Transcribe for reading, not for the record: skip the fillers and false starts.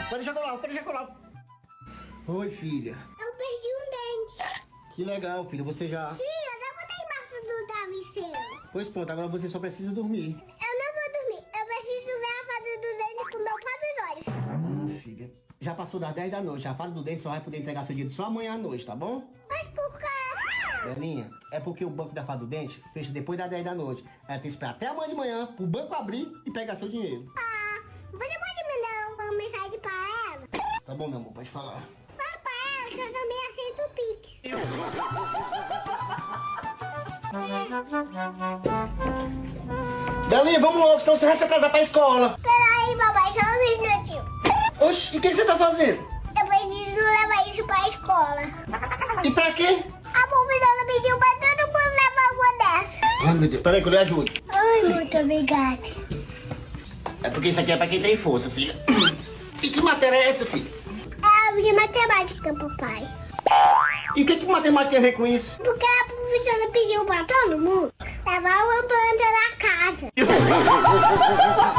Pode jogar, pode jogar. Oi, filha. Eu perdi um dente. Que legal, filha. Você já... Sim, eu já botei embaixo do travesseiro. Pois pronto, agora você só precisa dormir. Eu não vou dormir. Eu preciso ver a fada do dente com meus próprios olhos. Filha, já passou das 10 da noite. A fada do dente só vai poder entregar seu dinheiro só amanhã à noite, tá bom? Mas por quê? Belinha, é porque o banco da fada do dente fecha depois das 10 da noite. Ela tem que esperar até amanhã de manhã pro banco abrir e pegar seu dinheiro. Você pode mandar uma mensagem pra ela? Tá bom, meu amor, pode falar. Fala pra ela que eu também aceito o Pix. Belinha, vamos logo, senão você vai se atrasar pra escola. Peraí, papai, só um minutinho. Oxe, e o que você tá fazendo? Eu preciso levar isso pra escola. E pra quê? A professora pediu pra todo mundo levar uma dessa. Ai, meu Deus, peraí que eu lhe ajudo. Ai, muito obrigada. É porque isso aqui é pra quem tem força, filha. E que matéria é essa, filha? É aula de matemática, papai. E o que matemática tem a ver com isso? Porque a professora pediu pra todo mundo levar uma planta na casa.